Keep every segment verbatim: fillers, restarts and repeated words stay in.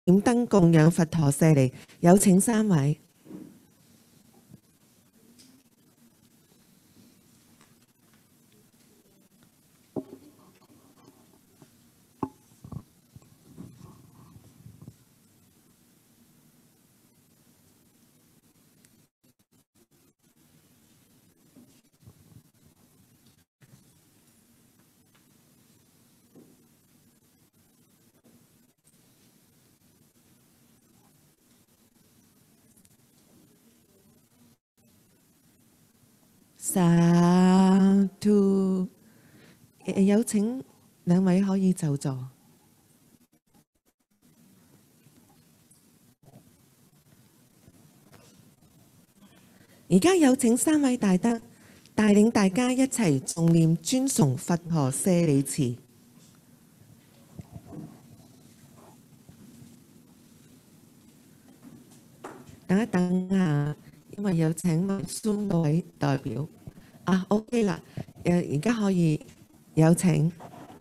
點燈供養佛陀舍利，有請三位。沙土，有請兩位可以就座。而家有請三位大德帶領大家一齊誦念尊崇佛陀舍利詞。等一等下，因為有請文宣嗰位代表。啊 ，OK 啦，誒而家可以有請。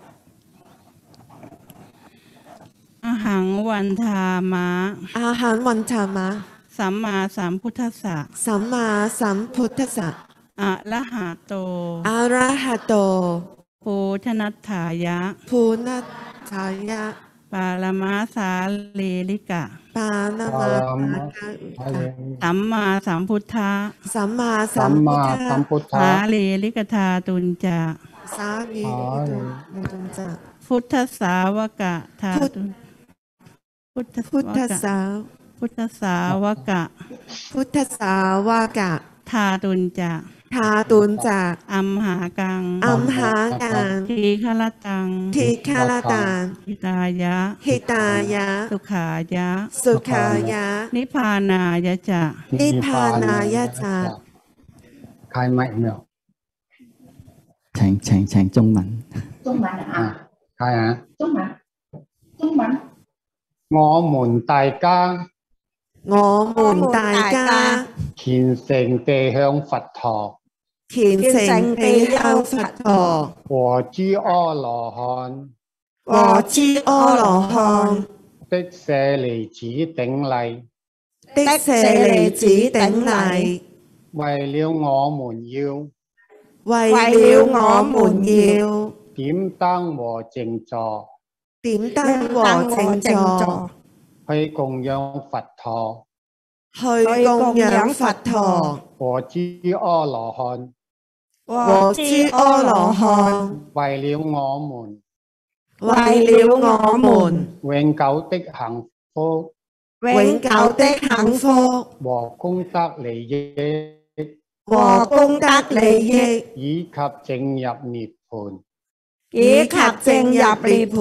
อาหังวันธามะอาหังวันธามะสัมมาสัมพุทธัสสะสัมมาสัมพุทธัสสะอะระหะโตอะระหะโตปูชนัฏฐายะภูนัฏฐายะปารมาสาลีลิกะปานามาสัมมาสัมพุทธะสัมมาสัมพุทธะสาลีลิกธาตุนจะสาลีลิกตุนจะพุทธสาวกะธาตุพุทธพุทธสาวพุทธสาวกะพุทธสาวกะธาตุนจะทาตุนจะอัมหากังอัมหากังทีฆลตังทีฆลตังหิตายะหิตายะสุขายะสุขายะนิพพานายะจะนิพพานายะจะ开麦没有？ 请请请中文。 中文啊！ 开啊！ 中文，中文。 我們大家， 我們大家虔誠地向佛陀虔誠地向佛陀和諸阿羅漢和諸阿羅漢的舍利子頂禮， 的舍利子頂禮， 為了我們要為了我們要點燈和靜坐， 點燈和靜坐， 去供養佛陀去供養佛陀和諸阿羅漢， 和諸阿羅漢， 為了我們為了我們永久的幸福永久的幸福和功德利益， 和功德利益， 以及證入涅槃， 以及證入涅槃。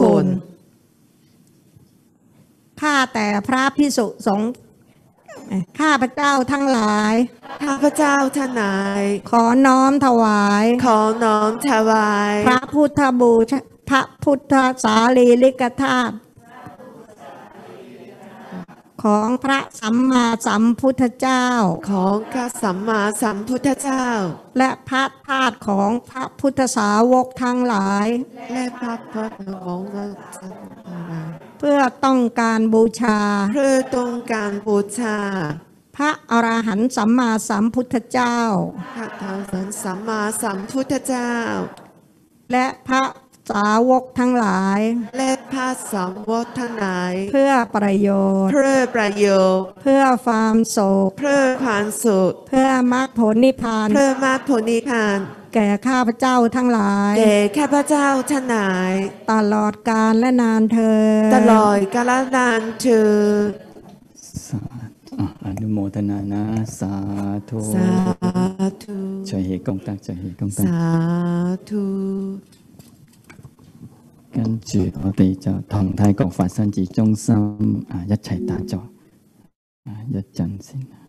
ข้าแต่พระภิกษุสงฆ์ข้าพเจ้าทั้งหลายข้าพเจ้าทั้งหลายขอน้อมถวายขอน้อมถวายพระพุทธบูชาพระพุทธสารีริกธาตุของพระสัมมาสัมพุทธเจ้าของพระสัมมาสัมพุทธเจ้าและพระธาตุของพระพุทธสาวกทั้งหลายและพระพุทธของพระสัมมาเพื่อต้องการบูชาเพื่อต้องการบูชาพระอรหันต์สัมมาสัมพุทธเจ้าพระอรหันต์สัมมาสัมพุทธเจ้าและพระสาวกทั้งหลายและพระสาวกทั้งหลายเพื่อประโยชน์เพื่อประโยชน์เพื่อความสุขเพื่อความสุขเพื่อมรรคผลนิพพานเพื่อมรรคผลนิพพานแก่ข้าพเจ้าทั้งหลายแก่ข้าพเจ้าทั้งหลายตลอดกาลและนานเทอญตลอดกาลนานเทอญอนุโมทนานะสาธุสาธุ隨喜功德隨喜功德สาธุ跟住我哋就同泰國法身寺中心啊一齊打坐啊一陣先。